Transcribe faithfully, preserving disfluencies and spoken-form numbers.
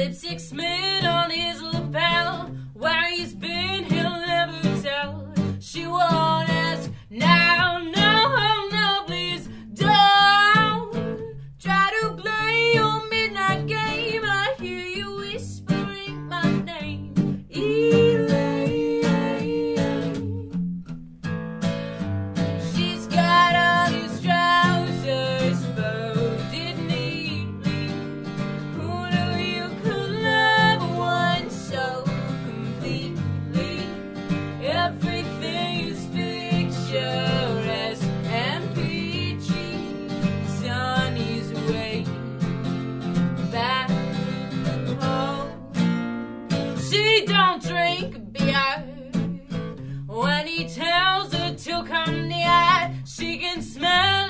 lipstick smeared on his lapel. Where he's been, he'll never tell. She won't ask now, no, no, please don't try to play your midnight game. I hear you whispering my name, Elaine. She's got on his trousers folded neatly. Who knew you could love one so completely? Everything is picturesque and peachy. Sun is way back home. She don't drink beer. When he tells her to come near, she can smell